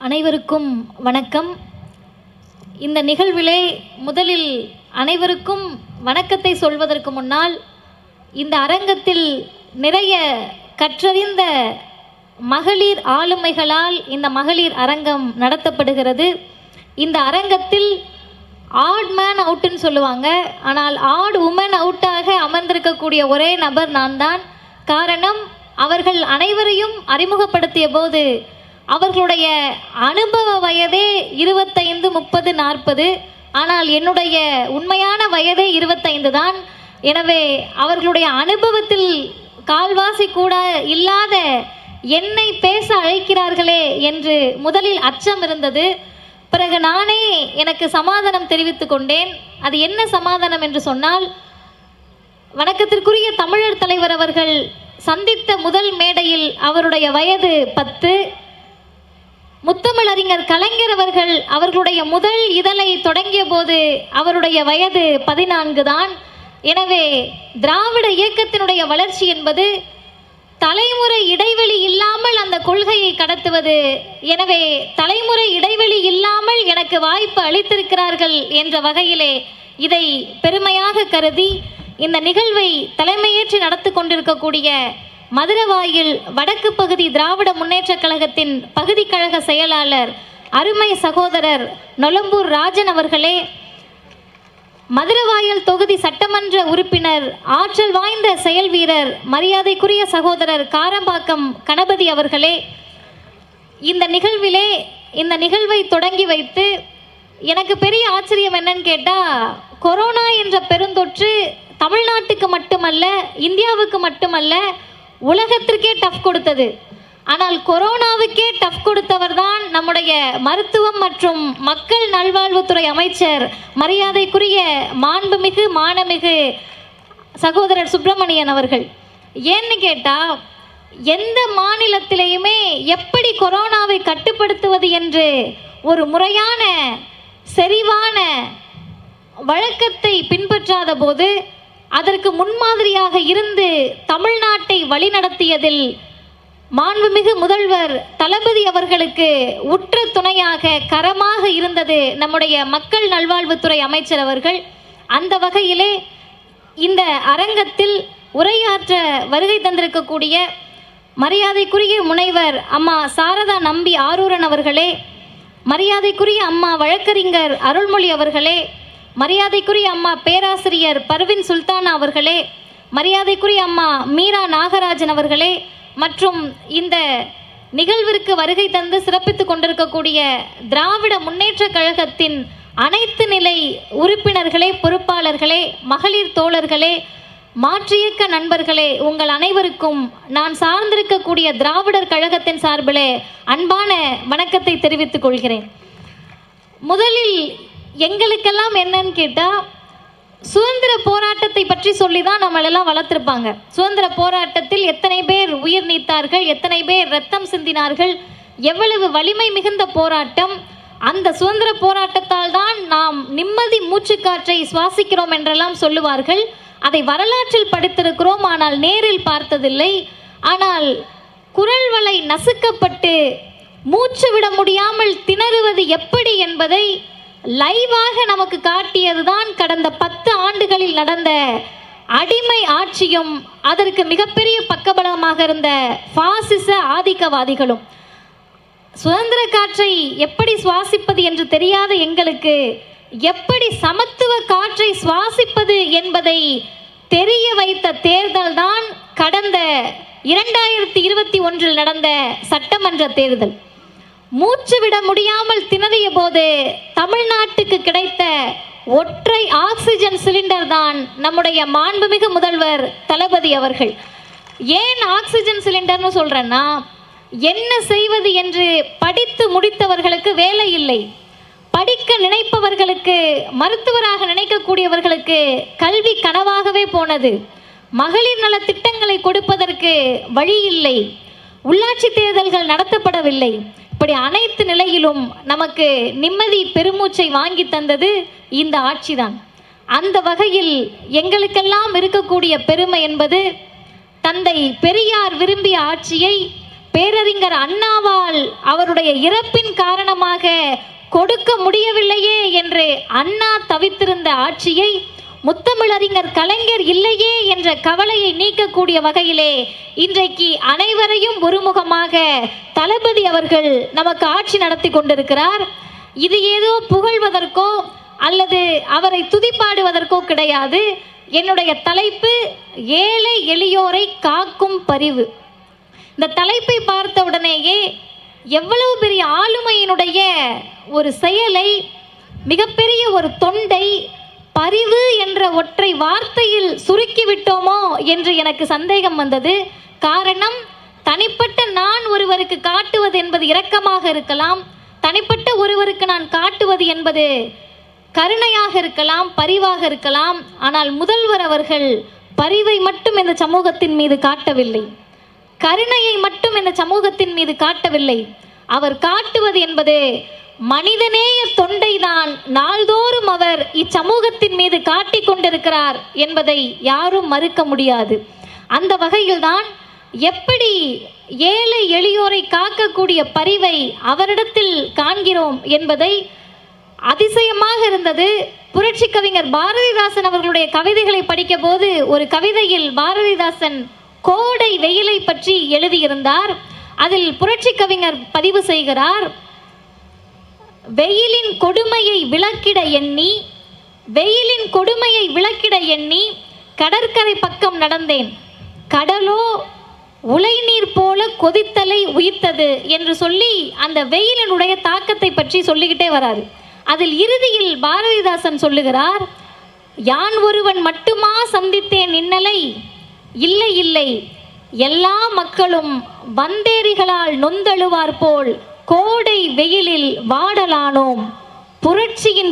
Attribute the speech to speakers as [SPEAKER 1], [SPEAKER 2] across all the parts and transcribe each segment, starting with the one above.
[SPEAKER 1] அனைவருக்கும் வணக்கம். இந்த நிகழ்விலே முதலில் அனைவருக்கும் வணக்கத்தை சொல்வதற்கு முன்னால் இந்த அரங்கத்தில் நிறைய கற்றறிந்த மகளிர் ஆளுமைகளால் இந்த மகளிர் அரங்கம் நடத்தப்படுகிறது. இந்த அரங்கத்தில் ஆட் மேன் அவுட்டுன்னு சொல்லுவாங்க, ஆனால் ஆட் உமன் அவுட்டாக அமர்ந்திருக்கக்கூடிய ஒரே நபர் நான் தான். காரணம், அவர்கள் அனைவரையும் அறிமுகப்படுத்திய போது அவர்களுடைய அனுபவ வயதே 25, 30, 40. ஆனால் என்னுடைய உண்மையான வயதே 25 தான். எனவே அவர்களுடைய அனுபவத்தில் கால்வாசி கூட இல்லாத என்னை பேச அழைக்கிறார்களே என்று முதலில் அச்சம் இருந்தது. பிறகு நானே எனக்கு சமாதானம் தெரிவித்து கொண்டேன். அது என்ன சமாதானம் என்று சொன்னால், வணக்கத்திற்குரிய தமிழர் தலைவர் அவர்கள் சந்தித்த முதல் மேடையில் அவருடைய வயது 10. முத்தமிழறிஞர் கலைஞர் அவர்கள் அவர்களுடைய முதல் இதழை தொடங்கிய போது அவருடைய வயது 14 தான். எனவே திராவிட இயக்கத்தினுடைய வளர்ச்சி என்பது தலைமுறை இடைவெளி இல்லாமல் அந்த கொள்கையை கடத்துவது. எனவே தலைமுறை இடைவெளி இல்லாமல் எனக்கு வாய்ப்பு அளித்திருக்கிறார்கள் என்ற வகையிலே இதை பெருமையாக கருதி இந்த நிகழ்வை தலைமையேற்று நடத்தி கொண்டிருக்கக்கூடிய மதுரவாயில் வடக்கு பகுதி திராவிட முன்னேற்றக் கழகத்தின் பகுதி கழக செயலாளர் அருமை சகோதரர் நொலம்பூர் ராஜன் அவர்களே, மதுரவாயல் தொகுதி சட்டமன்ற உறுப்பினர், ஆற்றல் வாய்ந்த செயல் வீரர், மரியாதைக்குரிய சகோதரர் காரம்பாக்கம் கணபதி அவர்களே, இந்த நிகழ்வை தொடங்கி வைத்து எனக்கு பெரிய ஆச்சரியம் என்னன்னு கேட்டால், கொரோனா என்ற பெருந்தொற்று தமிழ்நாட்டுக்கு மட்டுமல்ல, இந்தியாவுக்கு மட்டுமல்ல, உலகத்திற்கே டஃப் கொடுத்தது. ஆனால் கொரோனாவுக்கே டஃப் கொடுத்தவர் தான் நம்முடைய மருத்துவம் மற்றும் மக்கள் நல்வாழ்வுத்துறை அமைச்சர், மரியாதைக்குரிய மாண்புமிகு மானமிகு சகோதரர் சுப்பிரமணியன் அவர்கள். ஏன்னு கேட்டால், எந்த மாநிலத்திலேயுமே எப்படி கொரோனாவை கட்டுப்படுத்துவது என்று ஒரு முறையான செறிவான வழக்கத்தை பின்பற்றாத போது அதற்கு முன்மாதிரியாக இருந்து தமிழ்நாட்டை வழிநடத்தியதில் மாண்புமிகு முதல்வர் தளபதி அவர்களுக்கு உற்ற துணையாக கரமாக இருந்தது நம்முடைய மக்கள் நல்வாழ்வுத்துறை அமைச்சர் அவர்கள். அந்த வகையிலே இந்த அரங்கத்தில் உரையாற்ற வருகை தந்திருக்கக்கூடிய மரியாதைக்குரிய முனைவர் அம்மா சாரதா நம்பி ஆரூரன் அவர்களே, மரியாதைக்குரிய அம்மா வழக்கறிஞர் அருள்மொழி அவர்களே, மரியாதைக்குரிய அம்மா பேராசிரியர் பர்வின் சுல்தானா அவர்களே, மரியாதைக்குரிய அம்மா மீரா நாகராஜன் அவர்களே, மற்றும் இந்த நிகழ்விற்கு வருகை தந்து சிறப்பித்துக் கொண்டிருக்கக்கூடிய திராவிட முன்னேற்றக் கழகத்தின் அனைத்து நிலை உறுப்பினர்களே, பொறுப்பாளர்களே, மகளிர் தோழர்களே, மாற்றியக்க நண்பர்களே, உங்கள் அனைவருக்கும் நான் சார்ந்திருக்கக்கூடிய திராவிடர் கழகத்தின் சார்பிலே அன்பான வணக்கத்தை தெரிவித்துக் கொள்கிறேன். முதலில் எங்களுக்கெல்லாம் என்னன்னு கேட்டால், சுதந்திர போராட்டத்தை பற்றி சொல்லி தான் நம்மளெல்லாம் வளர்த்துருப்பாங்க. சுதந்திர போராட்டத்தில் எத்தனை பேர் உயிர் நீத்தார்கள், எத்தனை பேர் ரத்தம் சிந்தினார்கள், எவ்வளவு வலிமை மிகுந்த போராட்டம். அந்த சுதந்திர போராட்டத்தால் தான் நாம் நிம்மதி மூச்சுக்காற்றை சுவாசிக்கிறோம் என்றெல்லாம் சொல்லுவார்கள். அதை வரலாற்றில் படித்திருக்கிறோம், ஆனால் நேரில் பார்த்ததில்லை. ஆனால் குரல் வளை நசுக்கப்பட்டு மூச்சு விட முடியாமல் திணறுவது எப்படி என்பதை லைவாக நமக்கு காட்டியதுதான் கடந்த 10 ஆண்டுகளில் நடந்த அடிமை ஆட்சியும் அதற்கு மிகப்பெரிய பக்கபலமாக இருந்த பாசிச ஆதிக்கவாதிகளும். சுதந்திர காற்றை எப்படி சுவாசிப்பது என்று தெரியாத எங்களுக்கு எப்படி சமத்துவ காற்றை சுவாசிப்பது என்பதை தெரிய வைத்த தேர்தல் தான் கடந்த 2021 நடந்த சட்டமன்ற தேர்தல். மூச்சு விட முடியாமல் திணறிய போது தமிழ்நாட்டுக்கு கிடைத்த ஒற்றை ஆக்சிஜன் சிலிண்டர் தான் நம்முடைய மாண்புமிகு முதல்வர் தளபதி அவர்கள். ஏன் ஆக்சிஜன் சிலிண்டர்னு சொல்றேன்னா, என்ன செய்வது என்று படித்து முடித்தவர்களுக்கு வேலை இல்லை, படிக்க நினைப்பவர்களுக்கு, மருத்துவராக நினைக்கக்கூடியவர்களுக்கு கல்வி கனவாகவே போனது, மகளிர் நல திட்டங்களை கொடுப்பதற்கு வழி இல்லை, உள்ளாட்சி தேர்தல்கள் நடத்தப்படவில்லை. இப்படி அனைத்து நிலையிலும் நமக்கு நிம்மதி பெருமூச்சை வாங்கி தந்தது இந்த ஆட்சிதான். அந்த வகையில் எங்களுக்கெல்லாம் இருக்கக்கூடிய பெருமை என்பது, தந்தை பெரியார் விரும்பிய ஆட்சியை பேரறிஞர் அண்ணாவால் அவருடைய இறப்பின் காரணமாக கொடுக்க முடியவில்லையே என்று அண்ணா தவித்திருந்த ஆட்சியை முத்தமிழறிஞர் கலைஞர் இல்லையே என்ற கவலையை நீக்கக்கூடிய வகையிலே இன்றைக்கு அனைவரையும் ஒருமுகமாக தளபதி அவர்கள் நமக்கு ஆட்சி நடத்தி கொண்டிருக்கிறார். இது ஏதோ புகழ்வதற்கோ அல்லது அவரை துதிப்பாடுவதற்கோ கிடையாது. என்னுடைய தலைப்பு ஏழை எளியோரை காக்கும் பரிவு. இந்த தலைப்பை பார்த்த உடனேயே எவ்வளவு பெரிய ஆளுமையினுடைய ஒரு செயலை, மிகப்பெரிய ஒரு தொண்டை பரிவு என்ற ஒற்றை வார்த்தையில் சுருக்கிவிட்டோமோ என்று எனக்கு சந்தேகம் வந்தது. காரணம், தனிப்பட்ட நான் ஒருவருக்கு காட்டுவது என்பது இரக்கமாக இருக்கலாம், தனிப்பட்ட ஒருவருக்கு நான் காட்டுவது என்பது கருணையாக இருக்கலாம், பரிவாக இருக்கலாம். ஆனால் முதல்வர் அவர்கள் பரிவை மட்டும் இந்த சமூகத்தின் மீது காட்டவில்லை, கருணையை மட்டும் இந்த சமூகத்தின் மீது காட்டவில்லை. அவர் காட்டுவது என்பது மனிதநேய தொண்டைதான் நாள்தோறும் அவர் இச்சமூகத்தின் மீது காட்டிக் கொண்டிருக்கிறார் என்பதை யாரும் மறுக்க முடியாது. அந்த வகையில்தான் எப்படி ஏழை எளியோரை காக்கக்கூடிய பரிவை அவரிடத்தில் காண்கிறோம் என்பதை அதிசயமாக இருந்தது. புரட்சி கவிஞர் பாரதிதாசன் அவர்களுடைய கவிதைகளை படிக்க போது ஒரு கவிதையில் பாரதிதாசன் கோடை வெயிலை பற்றி எழுதியிருந்தார். அதில் புரட்சி கவிஞர் பதிவு செய்கிறார், வெயிலின் கொடுமையை விளக்கிட எண்ணி, வெயிலின் கொடுமையை விளக்கிட எண்ணி கடற்கரை பக்கம் நடந்தேன், கடலோ உலைநீர் போல கொதித்தலை உயிர்த்தது என்று சொல்லி அந்த வெயிலினுடைய தாக்கத்தை பற்றி சொல்லிக்கிட்டே வராரு. அதில் இறுதியில் பாரதிதாசன் சொல்லுகிறார், யான் ஒருவன் மட்டுமா சந்தித்தேன் இன்னலை, இல்லை இல்லை எல்லா மக்களும் வந்தேரிகளால் நொந்தழுவார் போல் கோடை வெயிலில் வாடலானோம். புரட்சியின்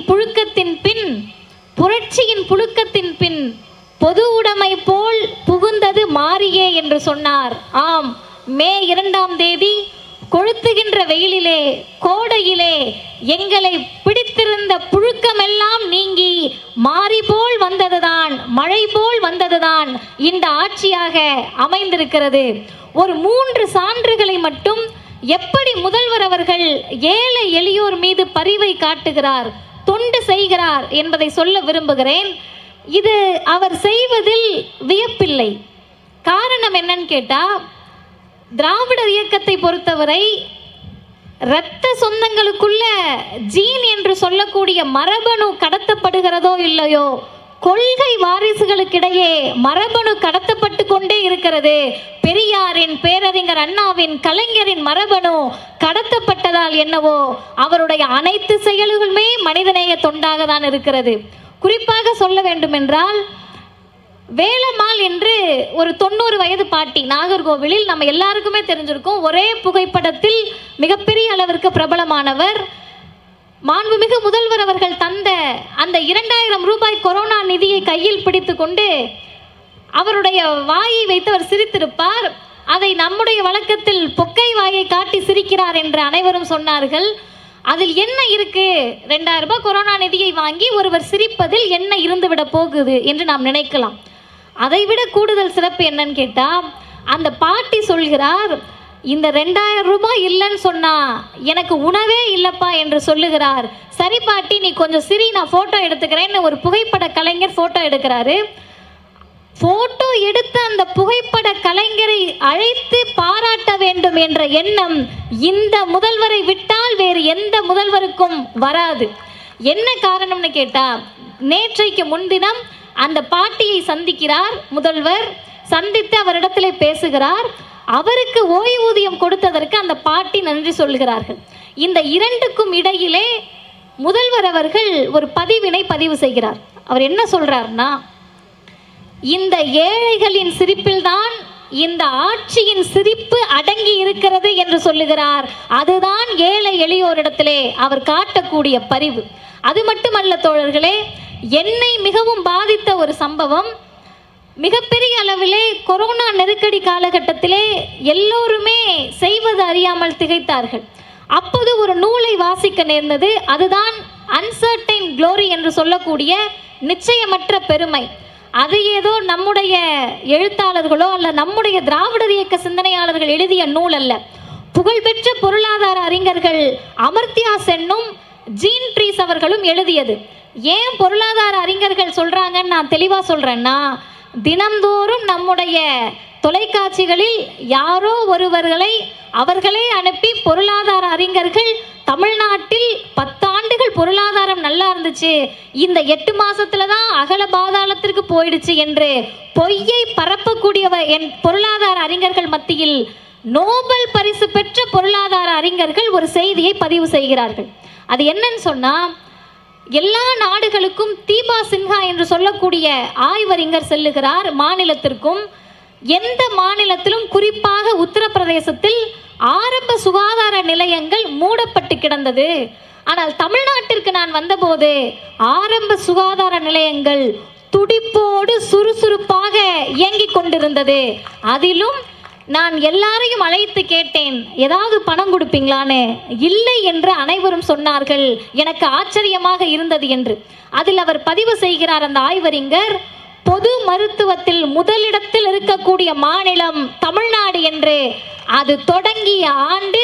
[SPEAKER 1] புழுக்கத்தின் பின் பொது உடைமை போல் புகுந்தது மாறியே என்று சொன்னார். ஆம், மே 2ஆம் தேதி கொளுத்துகின்ற வெயிலிலே, கோடையிலே எங்களை பிடித்திருந்த புழுக்கமெல்லாம் நீங்கி மாறி போல் வந்ததுதான், மழை போல் வந்ததுதான் இந்த ஆட்சியாக அமைந்திருக்கிறது. ஒரு 3 சான்றுகளை மட்டும் எப்படி முதல்வர் அவர்கள் ஏழை எளியோர் மீது பரிவை காட்டுகிறார், தொண்டு செய்கிறார் என்பதை சொல்ல விரும்புகிறேன். இது அவர் செய்வதில் வியப்பில்லை. காரணம் என்னன்னு கேட்டா, திராவிடர் இயக்கத்தை பொறுத்தவரை இரத்த சொந்தங்களுக்குள்ள ஜீன் என்று சொல்லக்கூடிய மரபணு கடத்தப்படுகிறதோ இல்லையோ, கொள்கை வாரிசுகளுக்கிடையே மரபணு கடத்தப்பட்டு கொண்டே இருக்கிறது. பெரியாரின், பேரறிஞர் அண்ணாவின், கலைஞரின் மரபணு கடத்தப்பட்டதால் என்னவோ அவருடைய அனைத்து செயல்களுமே மனிதநேய தொண்டாக தான் இருக்கிறது. குறிப்பாக சொல்ல வேண்டும் என்றால், வேலம்மாள் என்று ஒரு 90 வயது பாட்டி நாகர்கோவிலில் நம்ம எல்லாருக்குமே தெரிஞ்சிருக்கும். ஒரே புகைப்படத்தில் மிகப்பெரிய அளவிற்கு பிரபலமானவர். மாண்புமிகு முதல்வர் அவர்கள் தந்த அந்த 2000 ரூபாய் கொரோனா நிதியை கையில் பிடித்து கொண்டு அவருடைய வாயை வைத்து அவர் சிரித்திருப்பார். அதை நம்முடைய வழக்கத்தில் பொக்கை வாயை காட்டி சிரிக்கிறார் என்று அனைவரும் சொன்னார்கள். அதில் என்ன இருக்கு, 2000 ரூபாய் கொரோனா நிதியை வாங்கி ஒருவர் சிரிப்பதில் என்ன இருந்துவிட போகுது என்று நாம் நினைக்கலாம். அதைவிட கூடுதல் சிறப்பு என்னன்னு கேட்டா, அந்த பாட்டி சொல்கிறார், இந்த 2000 ரூபாய் இல்லைன்னு சொன்னா எனக்கு உணவே இல்லப்பா என்று சொல்லுகிறார். சரி பாட்டி, நீ கொஞ்சம் சிரி, நான் போட்டோ எடுத்துக்கிறேன்னு ஒரு புகைப்பட கலைஞர் போட்டோ எடுக்கிறாரு. போட்டோ எடுத்த அந்த புகைப்பட கலைஞரை அழைத்து பாராட்ட வேண்டும் என்ற எண்ணம் இந்த முதல்வரை விட்டால் வேறு எந்த முதல்வருக்கும் வராது. என்ன காரணம்னு கேட்டா, நேற்றைக்கு முன்தினம் அந்த பாட்டியை சந்திக்கிறார் முதல்வர். சந்தித்து அவரிடத்திலே பேசுகிறார். அவருக்கு ஓய்வூதியம் கொடுத்ததற்கு அந்த பாட்டி நன்றி சொல்கிறார்கள். இந்த இரண்டுக்கும் இடையிலே முதல்வர் அவர்கள் ஒரு பதிவினை பதிவு செய்கிறார். அவர் என்ன சொல்றார்னா, இந்த ஏழைகளின் சிரிப்பில்தான் இந்த ஆட்சியின் சிரிப்பு அடங்கி இருக்கிறது என்று சொல்லுகிறார். அதுதான் ஏழை எளியோரிடத்திலே அவர் காட்டக்கூடிய பரிவு. அது மட்டுமல்ல தோழர்களே, என்னை மிகவும் பாதித்த ஒரு சம்பவம். மிகப்பெரிய அளவிலே கொரோனா நெருக்கடி காலகட்டத்திலே எல்லோருமே செய்வது அறியாமல் திகைத்தார்கள். அப்போது ஒரு நூலை வாசிக்க நேர்ந்தது. அதுதான் அன்சர்டைன் க்ளோரி என்று சொல்லக்கூடிய நிச்சயமற்ற பெருமை. அது ஏதோ நம்முடைய எழுத்தாளர்களோ அல்ல நம்முடைய திராவிடர் இயக்க சிந்தனையாளர்கள் எழுதிய நூல் அல்ல. புகழ்பெற்ற பொருளாதார அறிஞர்கள் அமர்த்தியா சென்னும் ஜீன் ட்ரீஸ் அவர்களும் எழுதியது. ஏன் பொருளாதார அறிஞர்கள் சொல்றாங்கன்னு நான் தெளிவா சொல்றேன்னா, தினந்தோறும் நம்முடைய தொலைக்காட்சிகளில் யாரோ ஒருவர்களை அவர்களே அனுப்பி பொருளாதார அறிஞர்கள் தமிழ்நாட்டில் 10 ஆண்டுகள் பொருளாதாரம் நல்லா இருந்துச்சு, இந்த 8 மாசத்துல தான் அகல பாதாளத்திற்கு போயிடுச்சு என்று பொய்யை பரப்பக்கூடியவர் என் பொருளாதார அறிஞர்கள் மத்தியில் நோபல் பரிசு பெற்ற பொருளாதார அறிஞர்கள் ஒரு செய்தியை பதிவு செய்கிறார்கள். அது என்னன்னு சொன்னா, எல்லா நாடுகளுக்கும் தீபா சின்ஹா என்று சொல்லக்கூடிய ஆய்வறிஞர் செல்லுகிறார் மாநிலத்திற்கும். எந்த மாநிலத்திலும் குறிப்பாக உத்தரப்பிரதேசத்தில் ஆரம்ப சுகாதார நிலையங்கள் மூடப்பட்டு கிடந்தது. ஆனால் தமிழ்நாட்டிற்கு நான் வந்தபோது ஆரம்ப சுகாதார நிலையங்கள் துடிப்போடு சுறுசுறுப்பாக இயங்கிக் கொண்டிருந்தது. அதிலும் நான் எல்லாரையும் அழைத்து கேட்டேன், ஏதாவது பணம் கொடுப்பீங்களான்னு. இல்லை என்று அனைவரும் சொன்னார்கள். எனக்கு ஆச்சரியமாக இருந்தது என்று. அதில் அவர் பதிவு செய்கிறார் அந்த ஆய்வறிஞர், பொது மருத்துவத்தில் முதலிடத்தில் இருக்கக்கூடிய மாநிலம் தமிழ்நாடு என்று. அது தொடங்கிய ஆண்டு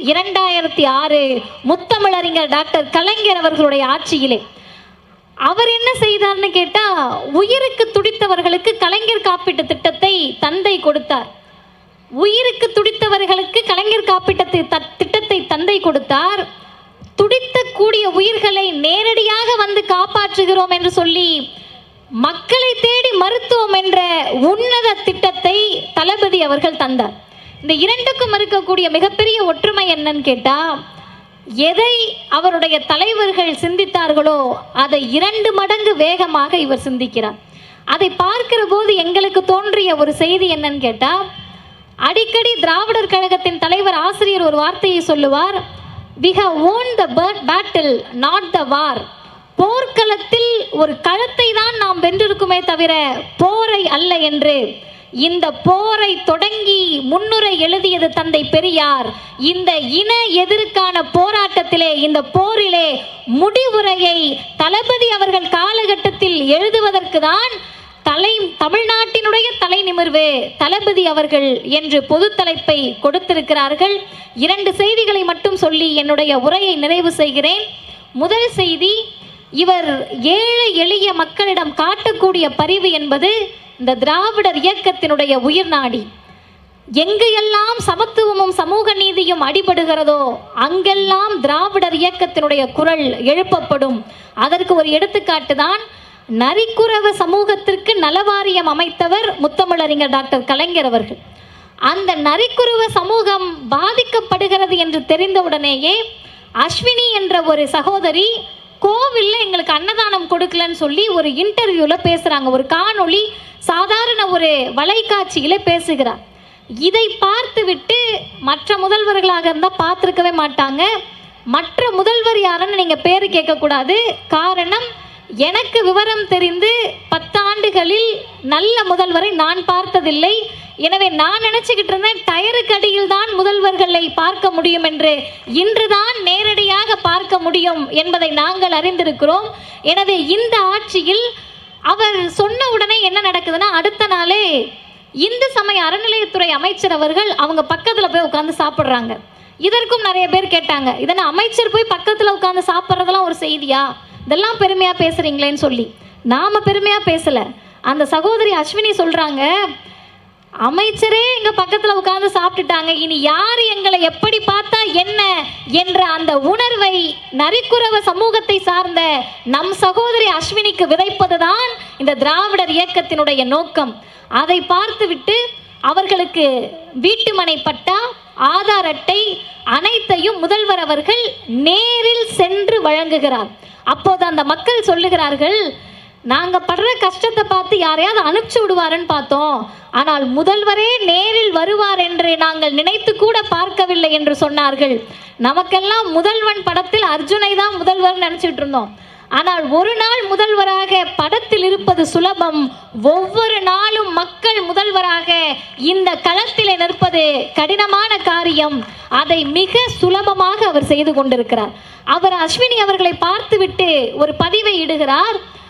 [SPEAKER 1] 2006 முத்தமிழறிஞர் டாக்டர் கலைஞர் அவர்களுடைய ஆட்சியிலே. அவர் என்ன செய்தார்னு கேட்டா, உயிருக்கு துடித்தவர்களுக்கு கலைஞர் காப்பீட்டு திட்டத்தை தந்தை கொடுத்தார். உயிருக்கு துடித்தவர்களுக்கு கலைஞர் காப்பீட்டு திட்டத்தை தந்தை கொடுத்தார். துடித்தக்கூடிய உயிர்களை நேரடியாக வந்து காப்பாற்றுகிறோம் என்று சொல்லி மக்களை தேடி மருத்துவம் என்ற உன்னத திட்டத்தை தளபதி அவர்கள் தந்தார். இந்த இரண்டுக்கும் இருக்கக்கூடிய மிகப்பெரிய ஒற்றுமை என்னன்னு கேட்டா, எதை அவருடைய தலைவர்கள் சிந்தித்தார்களோ அதை 2 மடங்கு வேகமாக இவர் சிந்திக்கிறார். அதை பார்க்கிற போது எங்களுக்கு தோன்றிய ஒரு செய்தி என்னன்னு கேட்டா, அடிக்கடி திராவிடர் கழகத்தின் தலைவர் ஆசிரியர் ஒரு வார்த்தையை சொல்லுவார், we have won the battle not the war. போர்க்களத்தில் ஒரு களத்தை தான் நாம் வென்றிருக்குமே தவிர போரை அல்ல என்று. இந்த போரை தொடங்கி முன்னுரை எழுதியது தந்தை பெரியார். இந்த இன எதிர்க்கான போராட்டத்திலே, இந்த போரிலே முடிவுரையை தளபதி அவர்கள் காலகட்டத்தில் எழுதுவதற்கு தான் தமிழ்நாட்டினுடைய தலை நிமிர்வு தளபதி அவர்கள் என்று பொது தலைப்பை கொடுத்திருக்கிறார்கள். 2 செய்திகளை மட்டும் சொல்லி என்னுடைய உரையை நிறைவு செய்கிறேன். முதல் செய்தி, இவர் ஏழை எளிய மக்களிடம் காட்டக்கூடிய பரிவு என்பது இந்த திராவிடர் இயக்கத்தினுடைய உயிர் நாடி. எங்கு எல்லாம் சமத்துவமும் சமூக நீதியும் அடிபடுகிறதோ அங்கெல்லாம் திராவிடர் இயக்கத்தினுடைய குரல் எழுப்பப்படும். அதற்கு ஒரு எடுத்துக்காட்டு தான் நரிக்குறவ சமூகத்திற்கு நலவாரியம் அமைத்தவர் முத்தமிழறிஞர் டாக்டர் கலைஞர் அவர்கள். அந்த நரிக்குறவ சமூகம் பாதிக்கப்படுகிறது என்று தெரிந்தவுடனேயே அஸ்வினி என்ற ஒரு சகோதரி கோவில்ல எங்களுக்கு அன்னதானம் கொடுக்கலன்னு சொல்லி ஒரு இன்டர்வியூல பேசுறாங்க. ஒரு காணொளி சாதாரண ஒரு வலைக்காட்சியில பேசுகிறார். இதை பார்த்துவிட்டு மற்ற முதல்வர்களாக இருந்தால் பார்த்துருக்கவே மாட்டாங்க. மற்ற முதல்வர் யாருன்னு நீங்க பேரு கேட்கக்கூடாது. காரணம், எனக்கு விவரம் தெரிந்து 10 ஆண்டுகளில் நல்ல முதல்வரை நான் பார்த்ததில்லை. எனவே நான் நினைச்சுக்கிட்டு இருந்தேன் டயருக்கு அடியில் தான் முதல்வர்களை பார்க்க முடியும் என்று. இன்றுதான் நேரடியாக பார்க்க முடியும் என்பதை நாங்கள் அறிந்திருக்கிறோம். எனவே இந்த ஆட்சியில் அவர் சொன்ன உடனே என்ன நடக்குதுன்னா, அடுத்த நாளே இந்து சமய அறநிலையத்துறை அமைச்சர் அவர்கள் அவங்க பக்கத்தில் போய் உட்காந்து சாப்பிட்றாங்க. இதற்கும் நிறைய பேர் கேட்டாங்க, இதனை அமைச்சர் போய் பக்கத்தில் உட்காந்து சாப்பிட்றதெல்லாம் ஒரு செய்தியா, இதெல்லாம் பெருமையாக பேசுகிறீங்களேன்னு சொல்லி. நாம் பெருமையாக பேசலை. அந்த சகோதரி அஸ்வினி சொல்கிறாங்க, அமைச்சரே எங்க பக்கத்தில் உட்கார்ந்து சாப்பிட்டுட்டாங்க, இனி யார் எங்களை எப்படி பார்த்தா என்ன என்ற அந்த உணர்வை நரிக்குறவ சமூகத்தை சார்ந்த நம் சகோதரி அஸ்வினிக்கு விதைப்பதுதான் இந்த திராவிடர் இயக்கத்தினுடைய நோக்கம். அதை பார்த்துவிட்டு அவர்களுக்கு வீட்டுமனை பட்டா, ஆதார் அட்டை அனைத்தையும் முதல்வர் அவர்கள் நேரில் சென்று வழங்குகிறார். அப்போது அந்த மக்கள் சொல்லுகிறார்கள், நாங்க படுற கஷ்டத்தை பார்த்து யாரையாவது அனுப்பிச்சு விடுவாருன்னு பார்த்தோம், ஆனால் முதல்வரே நேரில் வருவார் என்று நாங்கள் நினைத்து கூட பார்க்கவில்லை என்று சொன்னார்கள். நமக்கெல்லாம் முதல்வன் படத்தில் அர்ஜுனை தான் முதல்வர் நினைச்சிட்டு இருந்தோம். ஆனால் ஒரு நாள் முதல்வராக படத்தில் இருப்பது சுலபம், ஒவ்வொரு நாளும் மக்கள் முதல்வராக இந்த களத்தில் நிற்பது கடினமான காரியம். அதை மிக சுலபமாக அவர் செய்து கொண்டிருக்கிறார். அவர் அஸ்வினி அவர்களை பார்த்துவிட்டு ஒரு பதிவை இடுகிறார்.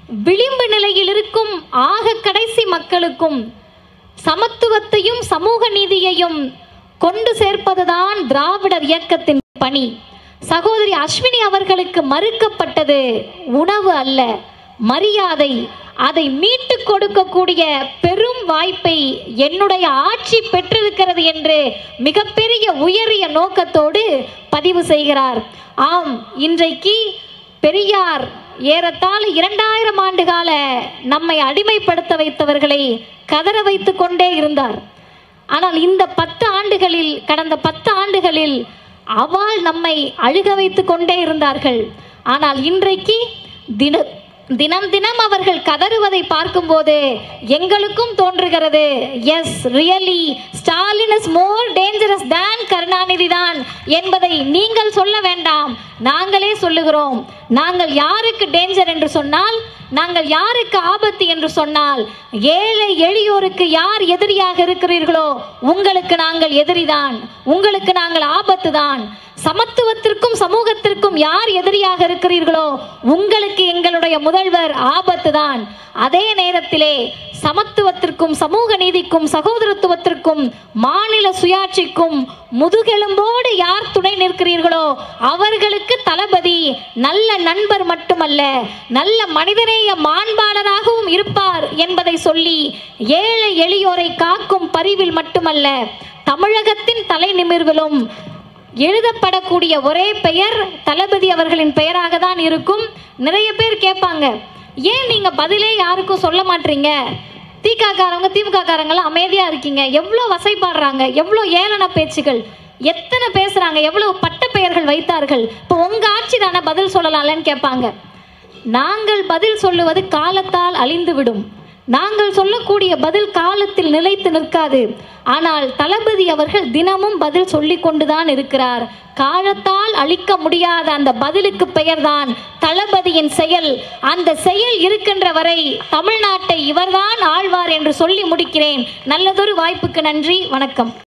[SPEAKER 1] விளிம்பு நிலையில் இருக்கும் ஆக கடைசி மக்களுக்கும் சமத்துவத்தையும் சமூக நீதியையும் கொண்டு சேர்ப்பதுதான் திராவிடர் இயக்கத்தின் பணி. சகோதரி அஸ்வினி அவர்களுக்கு மறுக்கப்பட்டது உணவு அல்ல, மரியாதை. அதை மீட்டு கொடுக்கக்கூடிய பெரும் வாய்ப்பை என்னுடைய ஆட்சி பெற்றிருக்கிறது என்று மிகப்பெரிய உயரிய நோக்கத்தோடு பதிவு செய்கிறார். ஆம், இன்றைக்கு பெரியார் ஏறத்தாழ 2000 ஆண்டு கால நம்மை அடிமைப்படுத்த வைத்தவர்களை கதற வைத்து கொண்டே இருந்தார். ஆனால் இந்த 10 ஆண்டுகளில், கடந்த 10 ஆண்டுகளில் அவள் நம்மை அழுக வைத்து கொண்டே இருந்தார்கள். ஆனால் இன்றைக்கு தினம் தினம் அவர்கள் கதறுவதை பார்க்கும்போது எங்களுக்கும் தோன்றுகிறது, yes really Stalin is more dangerous than Karunanidhi தான் என்பதை நீங்கள் சொல்ல வேண்டாம், நாங்களே சொல்லுகிறோம். நாங்கள் யாருக்கு டேஞ்சர் என்று சொன்னால், நாங்கள் யாருக்கு ஆபத்து என்று சொன்னால், ஏழை எளியோருக்கு யார் எதிரியாக இருக்கிறீர்களோ உங்களுக்கு நாங்கள் எதிரிதான், உங்களுக்கு நாங்கள் ஆபத்து தான். சமத்துவத்திற்கும் சமூகத்திற்கும் யார் எதிரியாக இருக்கிறீர்களோ உங்களுக்கு எங்களுடைய முதல்வர் ஆபத்து தான். அதே நேரத்திலே சமத்துவத்திற்கும் சமூக நீதிக்கும் சகோதரத்துவத்திற்கும் மாநில சுயாட்சிக்கும் முதுகெலும்போடு யார் துணை நிற்கிறீர்களோ அவர்களுக்கு தளபதி நல்ல நண்பர் மட்டுமல்ல, நல்ல மனிதநேய மாண்பாளராகவும் இருப்பார் என்பதை சொல்லி ஏழை எளியோரை காக்கும் பரிவில் மட்டுமல்ல, தமிழகத்தின் தலை நிமிர்விலும் எழுதப்படக்கூடிய ஒரே பெயர் தளபதி அவர்களின் பெயராக தான் இருக்கும். நிறைய பேர் கேட்பாங்க, ஏன் நீங்க பதிலே யாருக்கும் சொல்ல மாட்டீங்க? திமுக காரங்களாம் அமைதியா இருக்கீங்க, எவ்வளோ வசைப்பாடுறாங்க, எவ்வளோ ஏளன பேச்சுகள், எத்தனை பேசுறாங்க, எவ்வளவு பட்ட பெயர்கள் வைத்தார்கள், இப்போ உங்க ஆட்சி தானே பதில் சொல்லலாம்லன்னு கேட்பாங்க. நாங்கள் பதில் சொல்லுவது காலத்தால் அழிந்துவிடும். நாங்கள் சொல்லக்கூடிய பதில் காலத்தில் நிலைத்து நிற்காது. ஆனால் தளபதி அவர்கள் தினமும் பதில் சொல்லிக் கொண்டுதான் இருக்கிறார். காலத்தால் அழிக்க முடியாத அந்த பதிலுக்கு பெயர்தான் தளபதியின் செயல். அந்த செயல் இருக்கின்ற வரை தமிழ்நாட்டை இவர்தான் ஆழ்வார் என்று சொல்லி முடிக்கிறேன். நல்லதொரு வாய்ப்புக்கு நன்றி, வணக்கம்.